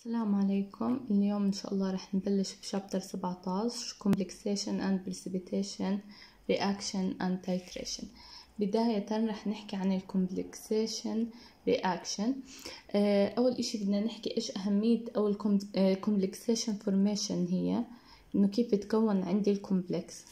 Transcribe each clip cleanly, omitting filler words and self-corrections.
السلام عليكم. اليوم إن شاء الله رح نبلش بشابتر 17 complexation and precipitation reaction and titration. بداية رح نحكي عن complexation reaction. أول إشي بدنا نحكي إيش أهمية أول complexation formation هي إنه كيف بتكون عندي الكومبلكس.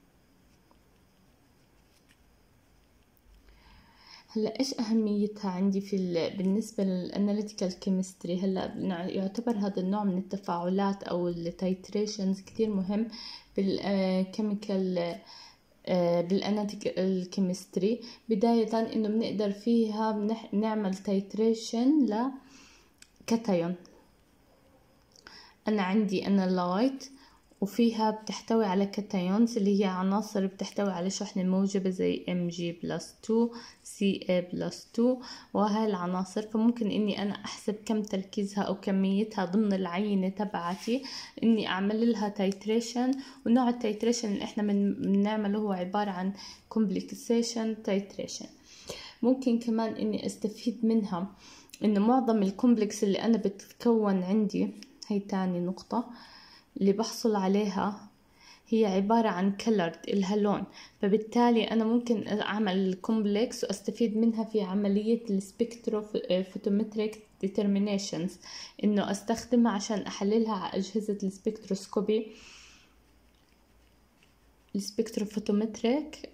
هلا ايش اهميتها عندي بالنسبه للاناليتيكال كيمستري؟ هلا يعتبر هذا النوع من التفاعلات او التايتريشنز كتير مهم بالكيميكال بالاناليتيكال كيمستري. بدايه انه بنقدر فيها نعمل تايتريشن لكاتايون. انا عندي انالايت وفيها بتحتوي على كاتايونز اللي هي عناصر بتحتوي على شحنة موجبة زي Mg+2 Ca+2 وهاي العناصر. فممكن اني انا احسب كم تركيزها او كميتها ضمن العينة تبعتي، اني اعمل لها تايتريشن. ونوع التايتريشن اللي احنا بنعمله هو عبارة عن complexation titration. ممكن كمان اني استفيد منها انه معظم الكومبلكس اللي انا بتتكون عندي، هي تاني نقطة اللي بحصل عليها، هي عبارة عن colored الهالون. فبالتالي أنا ممكن أعمل كومبلكس وأستفيد منها في عملية السبكتروفوتومتريك determinations، إنه أستخدمها عشان أحللها على أجهزة السبكتروسكوبي السبكتروفوتومتريك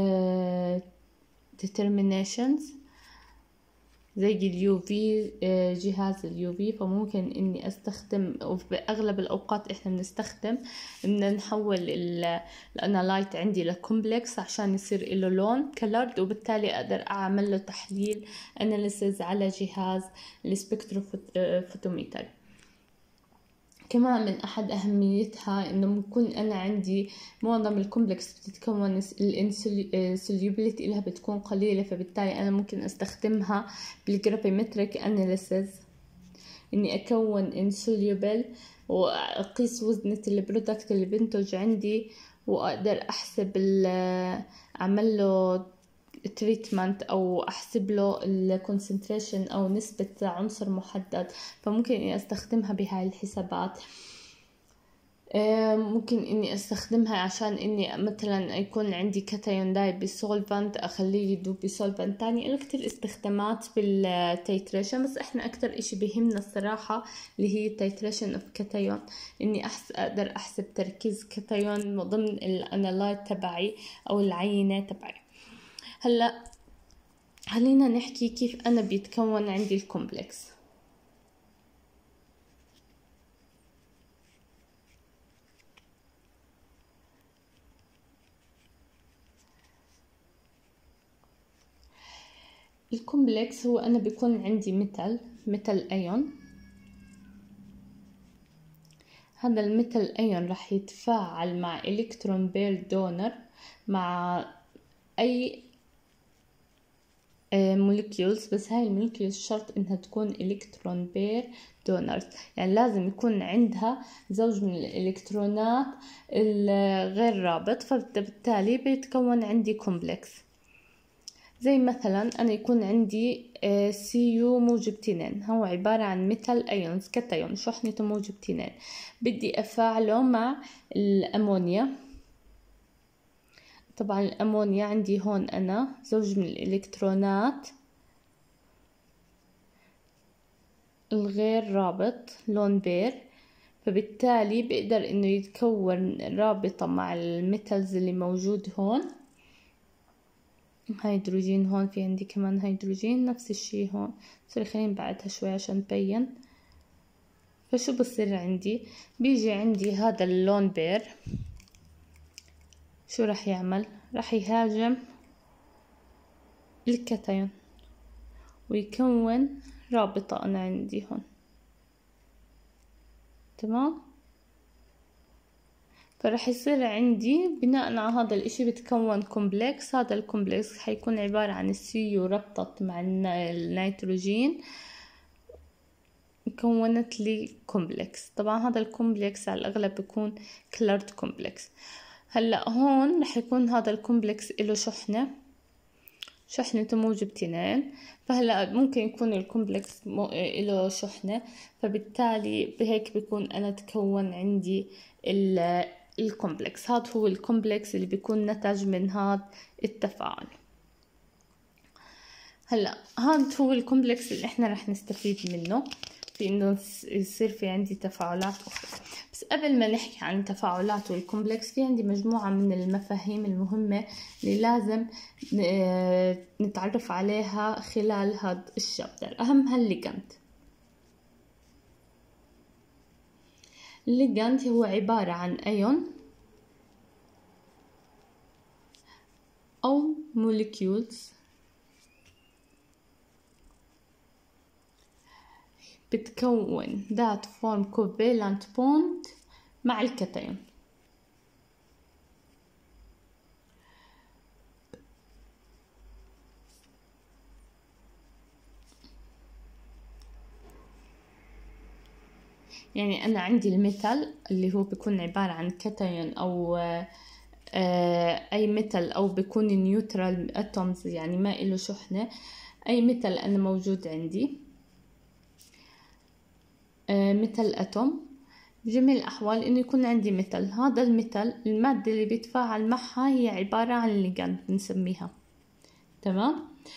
determinations زي اليو في، جهاز اليو في. فممكن اني استخدم، وباغلب الاوقات احنا بنستخدم ان نحول الانالايت عندي لكومبلكس عشان يصير له لون كلرد، وبالتالي اقدر اعمل له تحليل اناليسيز على جهاز السبكتروفوتومتر. كمان من أحد أهميتها إنه بكون أنا عندي معظم الكومبلكس بتتكون السوليوبيليتي إلها بتكون قليلة، فبالتالي أنا ممكن أستخدمها بالجرافيمتريك أناليسيز إني أكون insoluble وأقيس وزنة البرودكت اللي بنتج عندي، وأقدر أحسب أعمل له تريتمنت او احسب له الكونسنتريشن او نسبة عنصر محدد. فممكن اني استخدمها بهاي الحسابات. ممكن اني استخدمها عشان اني مثلا يكون عندي كاتايون دايب بسولفنت اخليه يدوب بسولفنت تاني. له كتير استخدامات بالتيتريشن، بس احنا اكتر اشي بيهمنا الصراحة اللي هي التيتريشن اوف كاتايون، اني اقدر احسب تركيز كاتايون ضمن الانالايت تبعي او العينة تبعي. هلا خلينا نحكي كيف أنا بيتكون عندي الكومبلكس. الكومبلكس هو أنا بيكون عندي ميتال أيون. هذا الميتال أيون رح يتفاعل مع إلكترون بير دونر مع أي موليكيولز، بس هاي الموليكيولز شرط انها تكون الكترون بير دونرز، يعني لازم يكون عندها زوج من الالكترونات الغير رابط. فبالتالي بيتكون عندي كومبلكس. زي مثلا انا يكون عندي CU موجب 2، هو عبارة عن ميتال ايونز كاتايون شحنته موجب 2. بدي افاعله مع الامونيا. طبعا الأمونيا عندي هون أنا زوج من الإلكترونات الغير رابط لون بير، فبالتالي بقدر إنه يتكون رابطة مع الميتالز اللي موجود هون. هيدروجين هون، في عندي كمان هيدروجين نفس الشي هون. سوري خلينا نبعدها شوي عشان نبين. فشو بصير عندي؟ بيجي عندي هذا اللون بير، شو رح يعمل؟ رح يهاجم الكاتايون ويكون رابطة أنا عندي هون. تمام؟ فرح يصير عندي بناء على هذا الاشي بتكون كومبلكس. هذا الكومبلكس حيكون عبارة عن السيو ربطت مع النيتروجين كونت لي كومبلكس. طبعا هذا الكومبلكس على الأغلب بيكون كلارد كومبلكس. هلا هون رح يكون هذا الكومبلكس له شحنته موجب 2. فهلا ممكن يكون الكومبلكس له شحنة، فبالتالي بهيك بيكون أنا تكون عندي الكومبلكس. هذا هو الكومبلكس اللي بيكون نتج من هذا التفاعل. هلا هذا هو الكومبلكس اللي احنا رح نستفيد منه في انه يصير في عندي تفاعلات اخرى. بس قبل ما نحكي عن التفاعلات والكومبلكس، في عندي مجموعة من المفاهيم المهمة اللي لازم نتعرف عليها خلال هذا الشابتر. اهمها الليجند. الليجند هو عبارة عن ايون او موليكيولز بتكون that form covalent bond مع الكتيون. يعني أنا عندي الميتال اللي هو بيكون عبارة عن كتيون أو أي ميتال، أو بيكون نيوترال أتومز يعني ما إله شحنة. أي ميتال أنا موجود عندي ميتال أتوم، بجميع الأحوال إنه يكون عندي ميتال. هذا الميتال المادة اللي بيتفاعل معها هي عبارة عن ليجند بنسميها، تمام،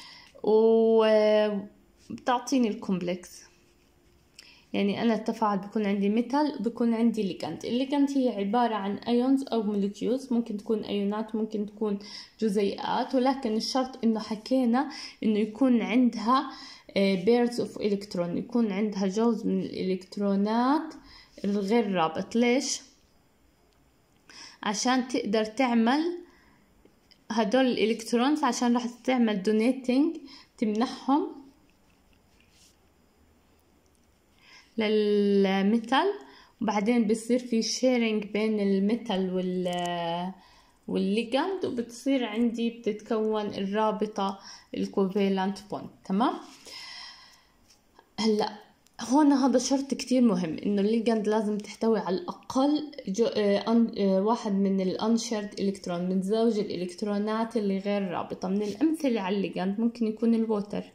وبتعطيني الكومبلكس. يعني أنا التفاعل بيكون عندي ميتال وبيكون عندي ليجند. الليجند هي عبارة عن ايونز أو موليكيولز، ممكن تكون ايونات ممكن تكون جزيئات، ولكن الشرط إنه حكينا إنه يكون عندها بيرز اوف الكترون، يكون عندها جوز من الالكترونات الغير رابط. ليش؟ عشان تقدر تعمل هدول الالكترونز، عشان راح تعمل دونيتنج، تمنحهم للميتال، وبعدين بصير في شيرينج بين الميتال والليجند، وبتصير عندي بتتكون الرابطة الكوفالنت بوند. تمام. هلا هون هذا شرط كتير مهم، انه الليجند لازم تحتوي على الاقل واحد من الانشرد الكترون من زوج الالكترونات اللي غير رابطة. من الامثلة على الليجند ممكن يكون الووتر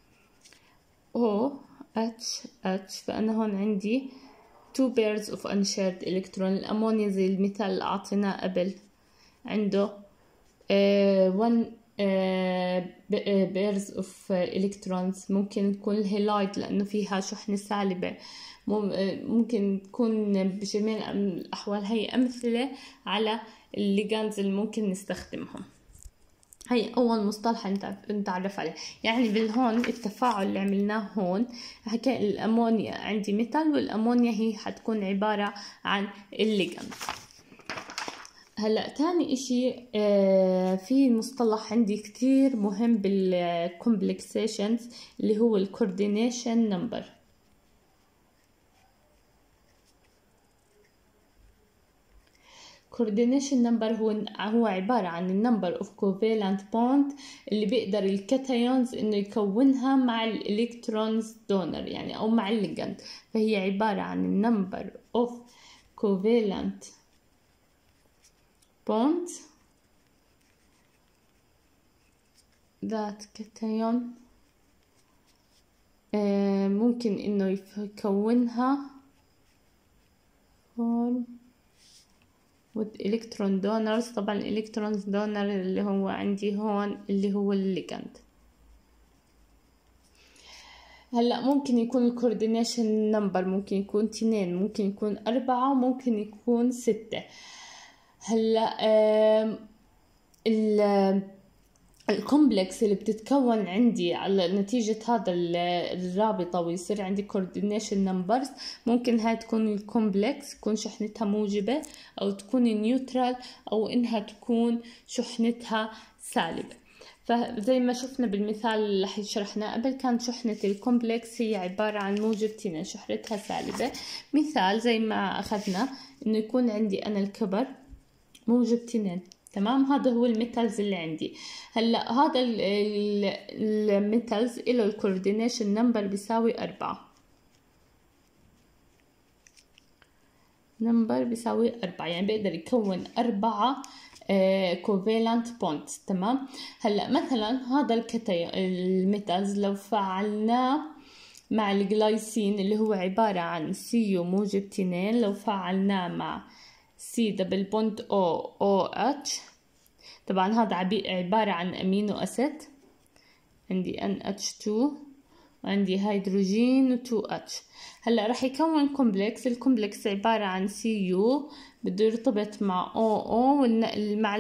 OH، فانا هون عندي 2 pairs of unshared electron. الامونيا زي المثال اللي اعطيناه قبل عنده 1 pairs of electrons. ممكن تكون الهيلايد لانه فيها شحنة سالبة، ممكن تكون بجميع الاحوال. هي امثلة على الليجاندز اللي ممكن نستخدمهم. هي أول مصطلح نتعرف عليه. يعني بالهون التفاعل اللي عملناه هون حكي الأمونيا عندي ميتال، والأمونيا هي حتكون عبارة عن الليجند. هلأ تاني إشي في مصطلح عندي كتير مهم بالكومبلكسيشنز اللي هو الكوردينيشن نمبر. coordination number هو عبارة عن النمبر of covalent bond اللي بيقدر الكاتايونز انه يكونها مع الالكترونز دونر يعني او مع الليجند. فهي عبارة عن النمبر of covalent bonds that cation ممكن انه يكونها with electron donors. طبعا الالكترونز دونر اللي هو عندي هون اللي هو الليجند. هلا ممكن يكون الكوردينيشن نمبر ممكن يكون 2، ممكن يكون 4، ممكن يكون 6. هلا الكومبلكس اللي بتتكون عندي على نتيجة هذا الرابطة ويصير عندي coordination numbers، ممكن هاي تكون الكومبلكس تكون شحنتها موجبة، أو تكون نيوترال، أو إنها تكون شحنتها سالبة. فزي ما شفنا بالمثال اللي شرحناه قبل، كانت شحنة الكومبلكس هي عبارة عن موجب 2، شحنتها سالبة. مثال زي ما أخذنا إنه يكون عندي أنا الكبر موجب 2. تمام. هذا هو الميتالز اللي عندي. هلا هذا الميتالز له الكوردينيشن نمبر بيساوي 4. نمبر بيساوي 4 يعني بيقدر يكون 4 covalent bonds. تمام. هلا مثلا هذا الكتيون الميتالز لو فعلناه مع الجلايسين اللي هو عبارة عن CO موجب 2، لو فعلناه مع C دبل بوند OH، طبعا هذا عبارة عن أمينو أسيد، عندي NH2 وعندي هيدروجين و 2H. هلا رح يكون كومبلكس، الكومبلكس عبارة عن CU بده يرتبط مع OO مع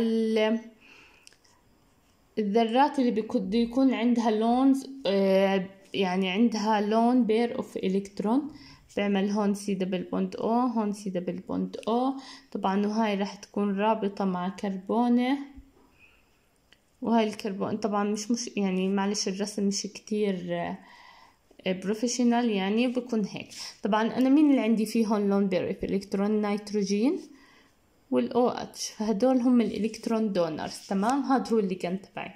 الذرات اللي بده يكون عندها لونز، يعني عندها لون بير اوف الكترون، بعمل هون سي دبل بوند او، هون سي دبل بوند او، طبعا وهاي راح تكون رابطة مع كربونة، وهاي الكربون طبعا مش يعني معلش الرسم مش كتير بروفيشنال، يعني بكون هيك. طبعا انا مين اللي عندي فيه هون لون بير اوف الكترون؟ نيتروجين والاو اتش، فهدول هم الالكترون دونرز. تمام. هذا هو الليجند تبعي.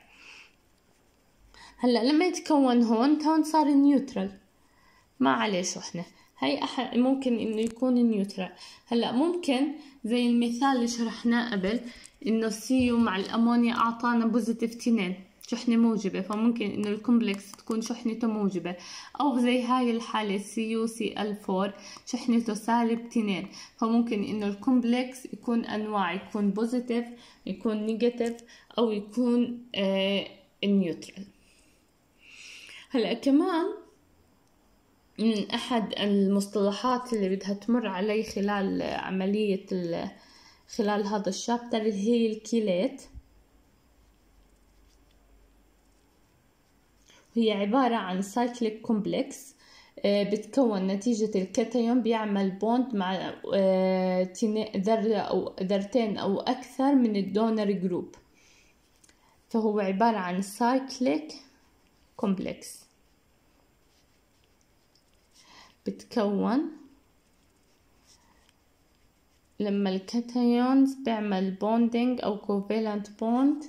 هلا لما يتكون هون صار نيوترال، ما عليه شحنة، هي ممكن انه يكون نيوترال. هلا ممكن زي المثال اللي شرحناه قبل، انه السيو مع الامونيا اعطانا بوزيتيف 2 شحنة موجبة، فممكن انه الكومبلكس تكون شحنته موجبة، او زي هاي الحالة CuCl4 شحنته سالب 2، فممكن انه الكومبلكس يكون انواع، يكون بوزيتيف، يكون نيجاتيف، او يكون نيوترال. هلا كمان من أحد المصطلحات اللي بدها تمر علي خلال عملية خلال هذا الشابتر اللي هي الكيلات، هي عبارة عن سايكليك كومبلكس، بتكون نتيجة الكاتيون بيعمل بوند مع ذرة أو ذرتين أو أكثر من الدونر جروب، فهو عبارة عن سايكليك كومبلكس. بتكون لما الكاتيونز بيعمل بوندينج أو covalent bond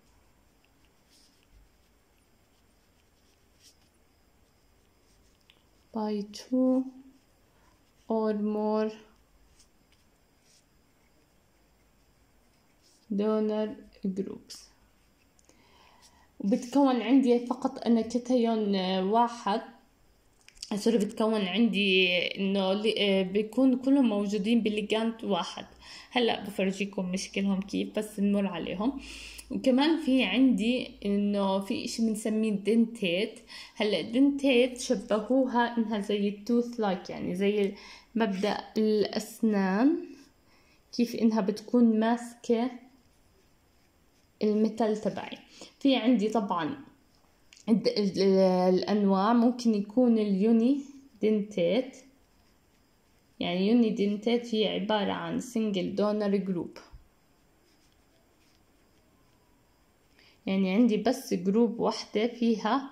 by 2 or more donor groups. وبتكون عندي فقط أنا كاتيون واحد، سوري، بتكون عندي انه بيكون كلهم موجودين بالليجاند واحد. هلا بفرجيكم مشكلهم كيف، بس نمر عليهم. وكمان في عندي انه في اشي بنسميه دنتيت. هلا دنتيت شبهوها انها زي التوث لايك، يعني زي مبدأ الاسنان، كيف انها بتكون ماسكة الميتال تبعي. في عندي طبعا الأنواع، ممكن يكون اليوني دنتيت، يعني يوني دنتيت هي عبارة عن single donor group، يعني عندي بس جروب واحدة فيها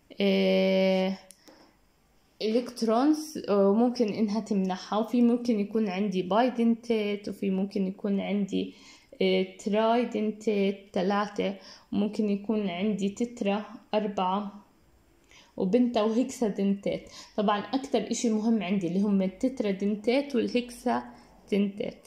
إلكترونز وممكن إنها تمنحها. وفي ممكن يكون عندي باي دنتيت، وفي ممكن يكون عندي تراي دنتيت 3، وممكن يكون عندي تترا 4، وبنتا وهكسا دنتيت. طبعا أكتر إشي مهم عندي اللي هم التترا دنتيت والهكسا دنتيت.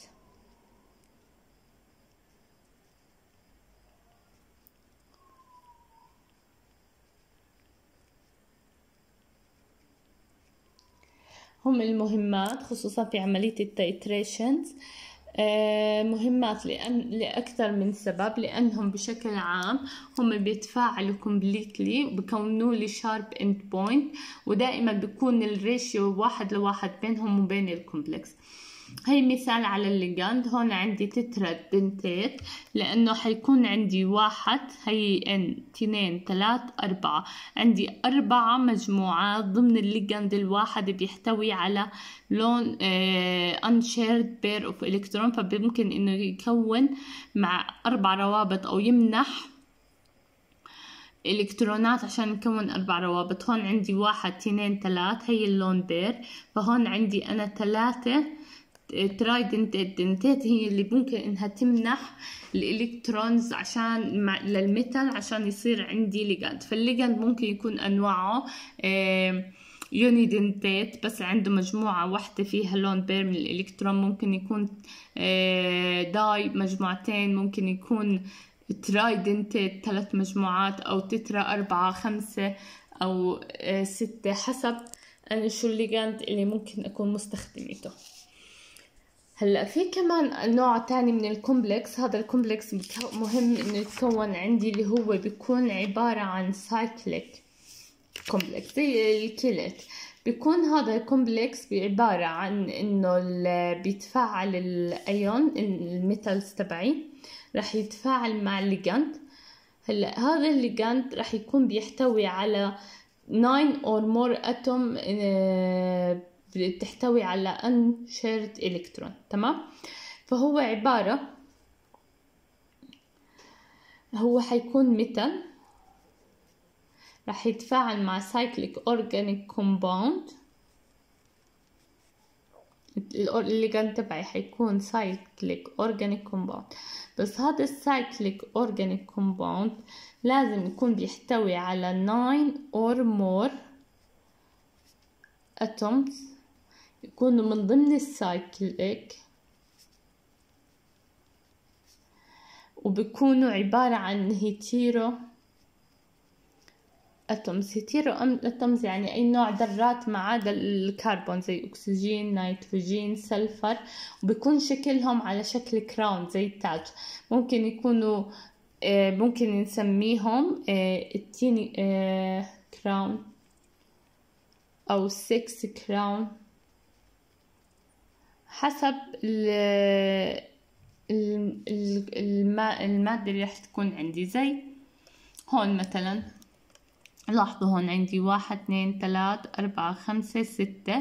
هم المهمات خصوصا في عملية التيتريشنز، مهمات لأكثر من سبب، لأنهم بشكل عام هم بيتفاعلوا كومبليتلي وبكونوا لي شارب اند بوينت، ودائما بيكون الريشيو 1:1 بينهم وبين الكومبلكس. هي مثال على الليجاند. هون عندي تترا دنتيت، لأنه حيكون عندي 1، هي N 2 3 4، عندي 4 مجموعات ضمن الليجاند الواحد بيحتوي على لون unshared pair of electron، فبممكن إنه يكون مع 4 روابط أو يمنح الكترونات عشان نكون 4 روابط. هون عندي 1 2 3 هي اللون بير، فهون عندي أنا 3 تراي دنتيت هي اللي ممكن انها تمنح الالكترونز عشان للميتال عشان يصير عندي ليجاند. فالليجاند ممكن يكون انواعه يونيدنتات بس عنده مجموعة واحدة فيها لون بير من الإلكترون. ممكن يكون داي مجموعتين، ممكن يكون ترايدنتات 3 مجموعات، أو تترا 4 5 أو 6 حسب أنا شو الليجاند اللي ممكن أكون مستخدمته. هلا في كمان نوع تاني من الكومبلكس. هذا الكومبلكس مهم انه يتكون عندي، اللي هو بيكون عبارة عن سايكليك كومبلكس زي الكيلت. بيكون هذا الكومبلكس عبارة عن انه بيتفاعل الايون الميتالز تبعي راح يتفاعل مع الليجاند. هلا هذا الليجاند راح يكون بيحتوي على 9 or more atom بتحتوي على unshared electron. تمام. فهو عبارة، هو حيكون ميتال راح يتفاعل مع cyclic organic compound. الليجاند تبعي حيكون cyclic organic compound، بس هذا الcyclic organic compound لازم يكون بيحتوي على 9 or more atoms يكونوا من ضمن السايكليك، وبيكونوا عبارة عن هيتيرو اتومز. هيتيرو اتومز يعني اي نوع ذرات ما عدا الكربون، زي اكسجين، نيتروجين، سلفر، وبيكون شكلهم على شكل كراون زي التاج. ممكن يكونوا ممكن نسميهم التيني كراون او 6 كراون حسب المادة اللي راح تكون عندي. زي هون مثلا لاحظوا هون عندي 1 2 3 4 5 6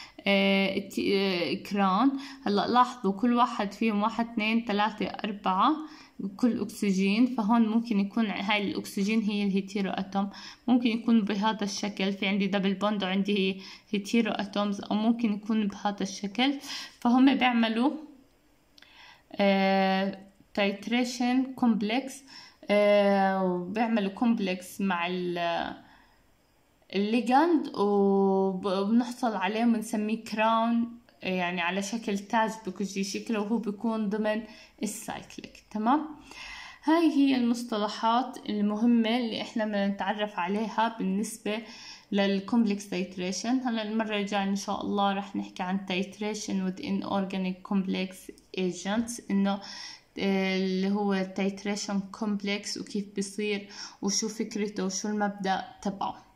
كران. هلا لاحظوا كل واحد فيهم 1 2 3 4 كل اكسجين، فهون ممكن يكون هاي الاكسجين هي الهيتيرو اتوم. ممكن يكون بهذا الشكل، في عندي دبل بوند وعندي هيتيرو اتومز، او ممكن يكون بهذا الشكل. فهم بيعملوا تايتريشن كومبلكس، وبيعملوا كومبلكس مع الليجاند، وبنحصل عليه بنسميه كراون، يعني على شكل تاج بيجي شكله، وهو بيكون ضمن السايكليك. تمام. هاي هي المصطلحات المهمة اللي احنا بدنا نتعرف عليها بالنسبة للكومبلكس تايتريشن. هلا المرة الجاية ان شاء الله رح نحكي عن تايتريشن within organic complex agents، انه اللي هو تايتريشن كومبلكس وكيف بيصير وشو فكرته وشو المبدأ تبعه.